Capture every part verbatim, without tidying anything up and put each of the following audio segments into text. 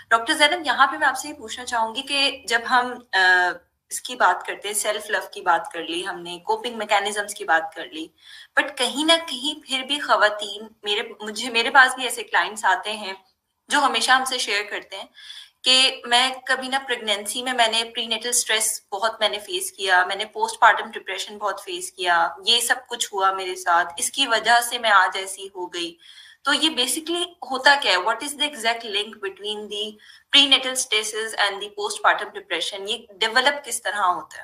Doctor Zainab, यहाँ पे मैं आपसे ये पूछना चाहूंगी कि जब हम अ, इसकी बात करते हैं, सेल्फ लव की बात कर ली हमने, कोपिंग मैकेनिज्म्स की बात कर ली, बट कहीं ना कहीं फिर भी खवातीन, मेरे मुझे मेरे पास भी ऐसे क्लाइंट्स आते हैं जो हमेशा हमसे शेयर करते हैं कि मैं कभी ना प्रेगनेंसी में मैंने प्रीनेटल स्ट्रेस बहुत मैंने फेस किया, मैंने पोस्टपार्टम डिप्रेशन बहुत फेस किया, ये सब कुछ हुआ मेरे साथ, इसकी वजह से मैं आज ऐसी हो गई। तो ये बेसिकली होता क्या है? What is the exact link between the prenatal stresses and the postpartum depression? ये डेवलप किस तरह होता है?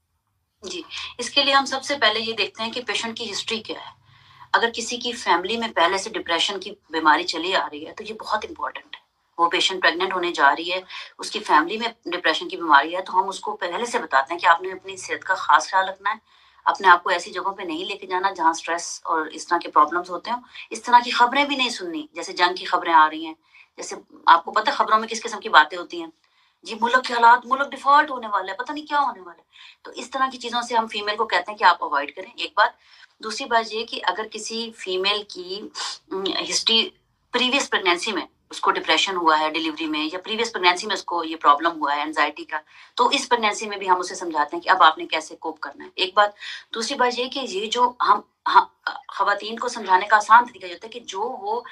जी, इसके लिए हम सबसे पहले ये देखते हैं कि पेशेंट की हिस्ट्री क्या है। अगर किसी की फैमिली में पहले से डिप्रेशन की बीमारी चली आ रही है तो ये बहुत इंपॉर्टेंट है। वो पेशेंट प्रेग्नेंट होने जा रही है, उसकी फैमिली में डिप्रेशन की बीमारी है, तो हम उसको पहले से बताते हैं कि आपने अपनी सेहत का खास ख्याल रखना है। अपने आप को ऐसी जगहों पे नहीं लेके जाना जहाँ स्ट्रेस और इस तरह के प्रॉब्लम्स होते हो। इस तरह की खबरें भी नहीं सुननी, जैसे जंग की खबरें आ रही हैं। जैसे आपको पता है खबरों में किस किस्म की बातें होती हैं? जी, मुल्क के हालात, मुल्क डिफॉल्ट होने वाला है, पता नहीं क्या होने वाला है। तो इस तरह की चीज़ों से हम फीमेल को कहते हैं कि आप अवॉइड करें, एक बात। दूसरी बात ये कि अगर किसी फीमेल की हिस्ट्री प्रीवियस प्रेगनेंसी में उसको डिप्रेशन हुआ है डिलीवरी में, या प्रीवियस प्रेगनेंसी में उसको ये प्रॉब्लम हुआ है एंजाइटी का, तो इस प्रेगनेंसी में भी हम उसे समझाते हैं कि अब आपने कैसे कोप करना है, एक बात। दूसरी बात ये कि ये जो हम हम खवातीन को समझाने का आसान तरीका ये होता है कि जो वो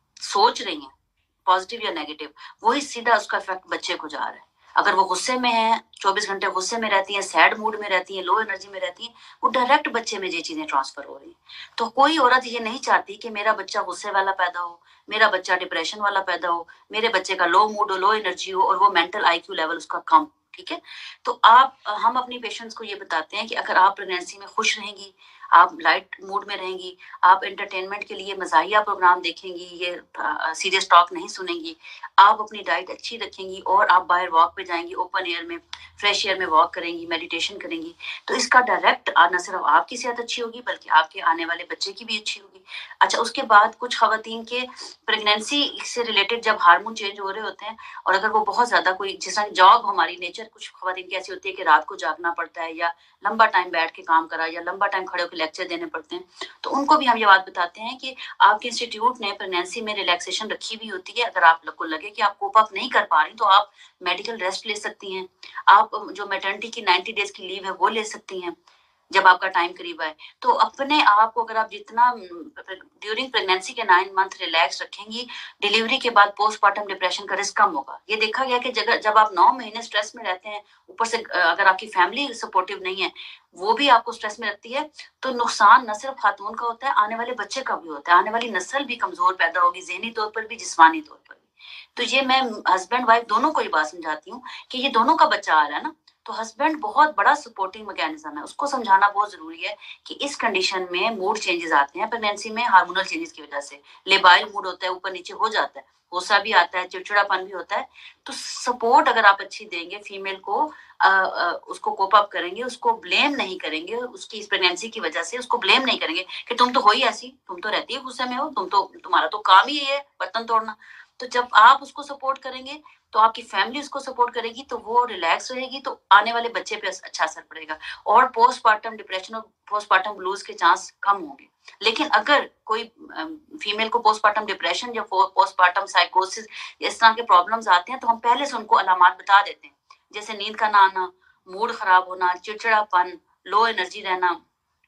सोच रही हैं पॉजिटिव या नेगेटिव, वही सीधा उसका इफेक्ट बच्चे को जा रहा है। अगर वो गुस्से में है, चौबीस घंटे गुस्से में रहती है, सैड मूड में रहती है, लो एनर्जी में रहती है, वो डायरेक्ट बच्चे में ये चीजें ट्रांसफर हो रही हैं। तो कोई औरत ये नहीं चाहती कि मेरा बच्चा गुस्से वाला पैदा हो, मेरा बच्चा डिप्रेशन वाला पैदा हो, मेरे बच्चे का लो मूड हो, लो एनर्जी हो, और वो मेंटल आईक्यू लेवल उसका कम। ठीक है, तो आप हम अपनी पेशेंट्स को ये बताते हैं कि अगर आप प्रेगनेंसी में खुश रहेंगी, आप लाइट मूड में रहेंगी, आप एंटरटेनमेंट के लिए मज़ाहिया प्रोग्राम देखेंगी, ये सीरियस टॉक नहीं सुनेंगी, आप अपनी डाइट अच्छी रखेंगी और आप बाहर वॉक पे जाएंगी, ओपन एयर में, फ्रेश एयर में वॉक करेंगी, मेडिटेशन करेंगी, तो इसका डायरेक्ट न सिर्फ आपकी सेहत अच्छी होगी बल्कि आपके आने वाले बच्चे की भी अच्छी होगी। अच्छा, उसके बाद कुछ खवातीन के प्रेगनेंसी से रिलेटेड जब हार्मोन चेंज हो रहे होते हैं, और अगर वो बहुत ज्यादा कोई, जैसा जॉब हमारी नेचर कुछ खवातीन की ऐसी होती है कि रात को जागना पड़ता है, या लंबा टाइम बैठ के काम करा, या लंबा टाइम खड़े होकर लेक्चर देने पड़ते हैं, तो उनको भी हम ये बात बताते हैं कि आपके इंस्टीट्यूट ने प्रेगनेंसी में रिलैक्सेशन रखी भी होती है। अगर आपको लगे कि आप कोप अप नहीं कर पा रही तो आप मेडिकल रेस्ट ले सकती हैं। आप जो मैटरनिटी की नाइन्टी डेज की लीव है वो ले सकती हैं जब आपका टाइम करीब आए। तो अपने आप को अगर आप जितना ड्यूरिंग प्रेगनेंसी के नाइन मंथ रिलैक्स रखेंगी, डिलीवरी के बाद पोस्टपार्टम डिप्रेशन का रिस्क कम होगा। ये देखा गया कि जगह जब आप नौ महीने स्ट्रेस में रहते हैं, ऊपर से अगर आपकी फैमिली सपोर्टिव नहीं है, वो भी आपको स्ट्रेस में रखती है, तो नुकसान न सिर्फ खातून का होता है, आने वाले बच्चे का भी होता है। आने वाली नस्ल भी कमजोर पैदा होगी, ज़हनी तौर पर भी, जिस्मानी तौर पर भी। तो ये मैं हस्बैंड वाइफ दोनों को ये बात समझाती हूँ कि ये दोनों का बच्चा आ रहा है ना, तो हस्बैंड बहुत बड़ा सपोर्टिंग मैकेनिज्म है, उसको समझाना बहुत जरूरी है कि इस कंडीशन में मूड चेंजेस आते हैं प्रेगनेंसी में हार्मोनल चेंजेस की वजह से। लेबाइल मूड होता है, ऊपर नीचे हो जाता है, गुस्सा भी आता है, चिड़चिड़ापन भी होता है। तो सपोर्ट अगर आप अच्छी देंगे फीमेल को, आ, आ, उसको कोप अप करेंगे, उसको ब्लेम नहीं करेंगे, उसकी इस प्रेगनेंसी की वजह से उसको ब्लेम नहीं करेंगे कि तुम तो हो ही ऐसी, तुम तो रहती है गुस्से में हो, तुम तो, तुम्हारा तो काम ही है बर्तन तोड़ना। तो जब आप उसको सपोर्ट करेंगे तो आपकी फैमिली उसको सपोर्ट करेगी, तो वो रिलैक्स रहेगी, तो आने वाले बच्चे पे अच्छा असर पड़ेगा, और पोस्टपार्टम डिप्रेशन और पोस्टपार्टम ब्लूज के चांस कम होंगे। लेकिन अगर कोई फीमेल को पोस्टपार्टम डिप्रेशन या पोस्टपार्टम साइकोसिस इस तरह के प्रॉब्लम्स आते हैं, तो हम पहले से उनको अलामात बता देते हैं, जैसे नींद का ना आना, मूड खराब होना, चिड़चिड़ापन, लो एनर्जी रहना,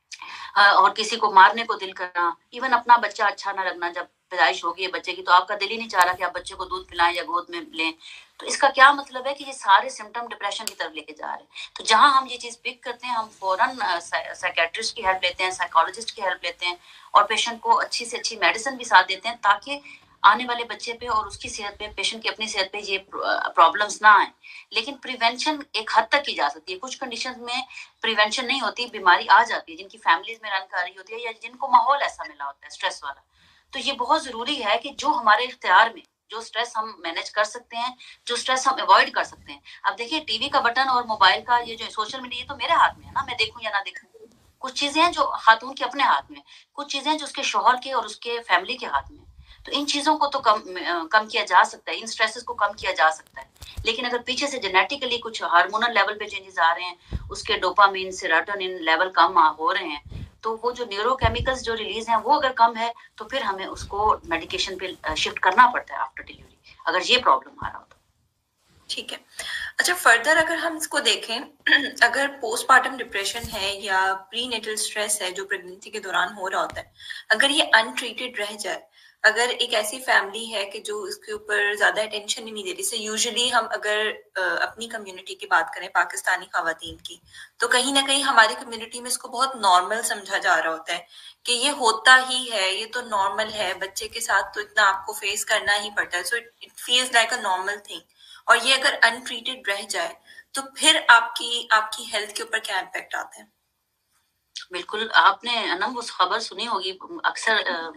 और किसी को मारने को दिल करना, इवन अपना बच्चा अच्छा ना लगना। जब पैदाइश होगी है बच्चे की तो आपका दिल ही नहीं चाह रहा कि आप बच्चे को दूध पिलाएं या गोद में लें। तो इसका क्या मतलब है कि ये सारे सिम्टम डिप्रेशन की तरफ लेके जा रहे हैं। तो जहां हम ये चीज पिक करते हैं, हम फौरन साइकेट्रिस्ट की हेल्प लेते हैं, साइकोलॉजिस्ट की हेल्प लेते हैं, और पेशेंट को अच्छी से अच्छी मेडिसिन भी साथ देते हैं, ताकि आने वाले बच्चे पे और उसकी सेहत पे, पेशेंट की अपनी सेहत पे ये प्रॉब्लम्स ना आए। लेकिन प्रिवेंशन एक हद तक की जा सकती है। कुछ कंडीशंस में प्रिवेंशन नहीं होती, बीमारी आ जाती है जिनकी फैमिलीज में रन कर रही होती है, या जिनको माहौल ऐसा मिला होता है स्ट्रेस वाला। तो ये बहुत जरूरी है कि जो हमारे इख्तियार में, जो स्ट्रेस हम मैनेज कर सकते हैं, जो स्ट्रेस हम अवॉइड कर सकते हैं। अब देखिए, टीवी का बटन और मोबाइल का ये जो सोशल मीडिया, ये तो मेरे हाथ में है ना, मैं देखूं या ना देखूं। कुछ चीजें हैं जो खातून के अपने हाथ में, कुछ चीजें जो उसके शोहर के और उसके फैमिली के हाथ में। तो इन चीजों को तो कम कम किया जा सकता है, इन स्ट्रेसेस को कम किया जा सकता है। लेकिन अगर पीछे से जेनेटिकली कुछ हार्मोनल लेवल पे चेंजेस आ रहे हैं, उसके डोपामिन, सेरोटोनिन लेवल कम हो रहे हैं, तो वो जो न्यूरोकेमिकल्स जो रिलीज हैं वो अगर कम है, तो फिर हमें उसको मेडिकेशन पे शिफ्ट करना पड़ता है आफ्टर डिलीवरी, अगर ये प्रॉब्लम आ रहा हो तो। ठीक है। अच्छा, फर्दर अगर हम इसको देखें अगर पोस्टपार्टम डिप्रेशन है या प्रीनेटल स्ट्रेस है जो प्रेगनेंसी के दौरान हो रहा होता है, अगर ये अनट्रीटेड रह जाए, अगर एक ऐसी फैमिली है कि जो इसके ऊपर ज्यादा अटेंशन ही नहीं दे रही, से यूजुअली हम अगर अ, अपनी कम्युनिटी की बात करें, पाकिस्तानी खवातीन की, तो कहीं ना कहीं हमारी कम्युनिटी में इसको बहुत नॉर्मल समझा जा रहा होता है कि ये होता ही है, ये तो नॉर्मल है, बच्चे के साथ तो इतना आपको फेस करना ही पड़ता है, so it feels like a normal thing. और ये अगर अनट्रीटेड रह जाए तो फिर आपकी आपकी हेल्थ के ऊपर क्या इम्पैक्ट आता है? बिल्कुल, आपने अनम वो खबर सुनी होगी, अक्सर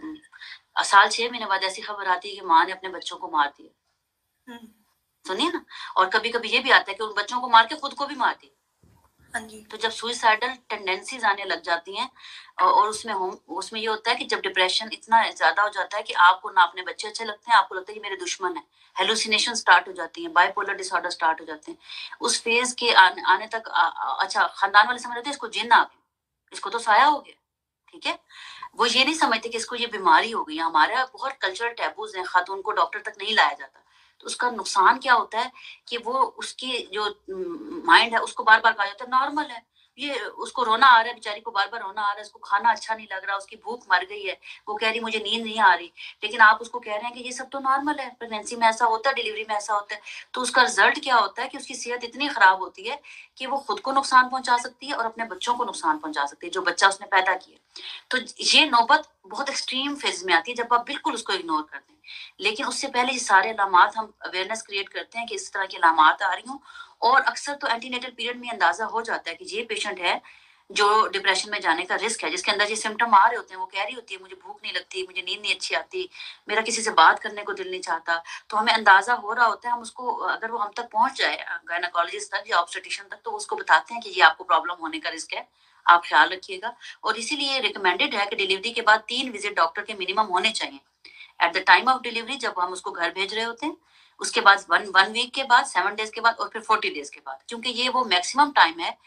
अ, साल छह महीने बाद ऐसी खबर आती है कि माँ ने अपने बच्चों को मार दिया। सुनिए ना। और कभी कभी ये भी आता है कि उन बच्चों को मार के खुद को भी मार दिया। हाँ जी। तो जब सुइसाइडल टेंडेंसीज आने लग जाती हैं और उसमें होम उसमें ये होता है कि जब डिप्रेशन इतना ज्यादा हो जाता है कि आपको ना अपने बच्चे अच्छे लगते हैं, आपको लगता है कि मेरे दुश्मन है, हेलुसिनेशन स्टार्ट हो जाती है, बाइपोलर डिसऑर्डर स्टार्ट हो जाते हैं। उस फेज के आने, आने तक आ, आ, अच्छा खानदान वाले समझ रहे थे इसको जिन्न आ गया, इसको तो साया हो गया, ठीक है। वो ये नहीं समझते कि इसको ये बीमारी हो गई। हमारे बहुत कल्चरल टैबूज हैं, खातून को डॉक्टर तक नहीं लाया जाता। तो उसका नुकसान क्या होता है कि वो उसकी जो माइंड है उसको बार बार कहा जाता है नॉर्मल है, ये उसको रोना आ रहा है, बेचारी को बार बार रोना आ रहा है, उसको खाना अच्छा नहीं लग रहा, उसकी भूख मर गई है, वो कह रही मुझे नींद नहीं आ रही, लेकिन आप उसको कह रहे हैं कि ये सब तो नॉर्मल है, प्रेगनेंसी में ऐसा होता है, डिलीवरी में ऐसा होता है। तो उसका रिजल्ट क्या होता है कि उसकी सेहत इतनी खराब होती है कि वो खुद को नुकसान पहुंचा सकती है और अपने बच्चों को नुकसान पहुंचा सकती है जो बच्चा उसने पैदा किया। तो ये नौबत बहुत एक्सट्रीम फेज में आती है जब आप बिल्कुल उसको इग्नोर करते हैं। लेकिन उससे पहले ये सारे अलामात हम अवेयरनेस क्रिएट करते हैं कि इस तरह की अलामात आ रही हूँ, और अक्सर तो एंटीनेटल पीरियड में अंदाजा हो जाता है कि ये पेशेंट है जो डिप्रेशन में जाने का रिस्क है, जिसके अंदर ये सिम्टम आ रहे होते हैं। वो कह रही होती है मुझे भूख नहीं लगती, मुझे नींद नहीं अच्छी आती, मेरा किसी से बात करने को दिल नहीं चाहता। तो हमें अंदाजा हो रहा होता है, हम उसको अगर वो हम तक पहुंच जाए गायनाकोलॉजिस्ट तक या ऑब्स्टेट्रिशियन तक, तो उसको बताते हैं कि ये आपको प्रॉब्लम होने का रिस्क है, आप ख्याल रखिएगा। और इसीलिए रिकमेंडेड है कि डिलीवरी के बाद तीन विजिट डॉक्टर के मिनिमम होने चाहिए। At the time of delivery जब हम उसको घर भेज रहे होते हैं, उसके बाद वन वन वीक के बाद, सेवन डेज के बाद, और फिर फोर्टी डेज के बाद, क्योंकि ये वो मैक्सिमम टाइम है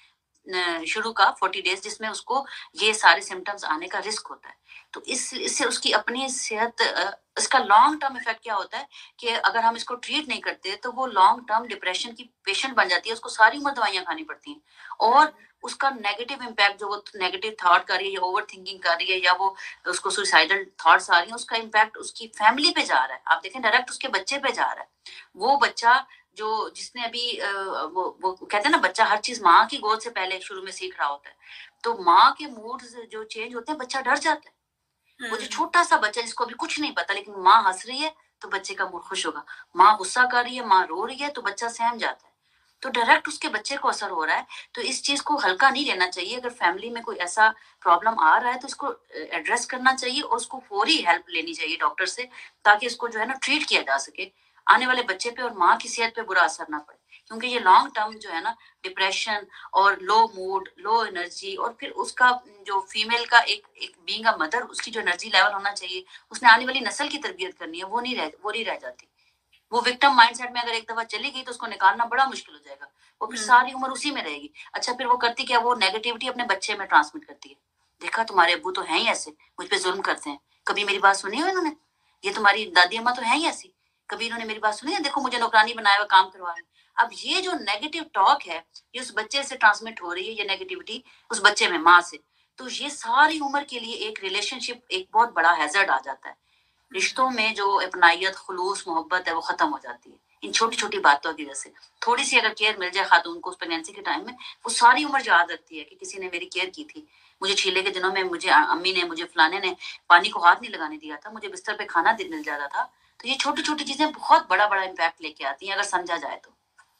शुरू का फोर्टी डेज जिसमें उसको ये सारे सिम्टम्स आने का रिस्क होता है। तो इस इससे उसकी अपनी सेहत, इसका लॉन्ग टर्म इफेक्ट क्या होता है कि अगर हम इसको ट्रीट नहीं करते तो वो लॉन्ग टर्म डिप्रेशन की पेशेंट बन जाती है, उसको सारी उम्र दवाइयां खानी पड़ती हैं। और उसका नेगेटिव इम्पैक्ट जो वो नेगेटिव थॉट कर रही है या ओवर थिंकिंग कर रही है या वो उसको सुसाइडल थॉट्स आ रही है, उसका इम्पैक्ट उसकी फैमिली पे जा रहा है। आप देखें डायरेक्ट उसके बच्चे पे जा रहा है। वो बच्चा जो जिसने अभी वो वो कहते हैं ना बच्चा हर चीज माँ की गोद से पहले शुरू में सीख रहा होता है, तो माँ के मूड जो चेंज होते हैं बच्चा डर जाता है। वो जो छोटा सा बच्चा जिसको अभी कुछ नहीं पता, लेकिन माँ हंस रही है तो बच्चे का मूड खुश होगा, माँ गुस्सा कर रही है, माँ रो रही है तो बच्चा सहम जाता है। तो डायरेक्ट उसके बच्चे को असर हो रहा है। तो इस चीज को हल्का नहीं लेना चाहिए। अगर फैमिली में कोई ऐसा प्रॉब्लम आ रहा है तो इसको एड्रेस करना चाहिए और उसको फौरी हेल्प लेनी चाहिए डॉक्टर से, ताकि इसको जो है ना ट्रीट किया जा सके, आने वाले बच्चे पे और माँ की सेहत पे बुरा असर ना पड़े। क्योंकि ये लॉन्ग टर्म जो है ना डिप्रेशन और लो मूड, लो एनर्जी, और फिर उसका जो फीमेल का एक एक बीइंग अ मदर, उसकी जो एनर्जी लेवल होना चाहिए, उसने आने वाली नस्ल की तरबियत करनी है, वो नहीं रह वो नहीं रह जाती। वो विक्टिम माइंडसेट में अगर एक दफा चली गई तो उसको निकालना बड़ा मुश्किल हो जाएगा, वो फिर सारी उम्र उसी में रहेगी। अच्छा, फिर वो करती क्या, वो नेगेटिविटी अपने बच्चे में ट्रांसमिट करती है। देखा तुम्हारे अब्बू तो है ही ऐसे, मुझ पे जुल्म करते हैं, कभी मेरी बात सुनी हो इन्होंने, ये तुम्हारी दादी अम्मा तो है ही ऐसी, कभी इन्होंने मेरी बात सुनी है, देखो मुझे नौकरानी बनाया हुआ काम करवा रहे हैं। अब ये जो नेगेटिव टॉक है ये उस बच्चे से ट्रांसमिट हो रही है, ये नेगेटिविटी उस बच्चे में माँ से। तो ये सारी उम्र के लिए एक रिलेशनशिप एक बहुत बड़ा हैजर्ड आ जाता है। रिश्तों में जो अपनाइयत, खुलूस, मोहब्बत है वो खत्म हो जाती है इन छोटी छोटी बातों की वजह से। थोड़ी सी अगर केयर मिल जाए खातून को उस प्रेगनेंसी के टाइम में, वो सारी उम्र याद रखती है कि किसी ने मेरी केयर की थी, मुझे छीले के दिनों में मुझे अम्मी ने, मुझे फलाने ने पानी को हाथ नहीं लगाने दिया था, मुझे बिस्तर पे खाना मिल जाता था। तो ये छोटी छोटी चीजें बहुत बड़ा बड़ा इम्पैक्ट लेके आती हैं अगर समझा जाए तो।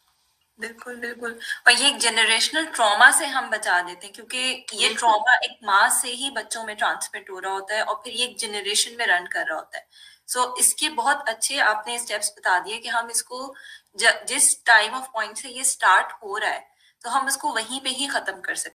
बिल्कुल बिल्कुल। और ये एक जनरेशनल ट्रॉमा से हम बचा देते हैं, क्योंकि ये ट्रॉमा एक माँ से ही बच्चों में ट्रांसमिट हो रहा होता है और फिर ये एक जनरेशन में रन कर रहा होता है। सो so, इसके बहुत अच्छे आपने स्टेप्स बता दिए कि हम इसको ज, जिस टाइम ऑफ पॉइंट से ये स्टार्ट हो रहा है तो हम इसको वहीं पे ही खत्म कर सकते हैं।